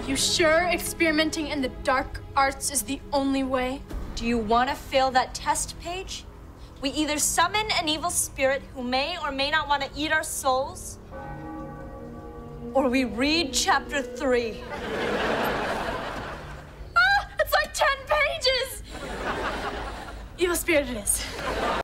You sure experimenting in the dark arts is the only way? Do you want to fail that test page? We either summon an evil spirit who may or may not want to eat our souls, or we read chapter 3. Ah, it's like 10 pages! Evil spirit it is.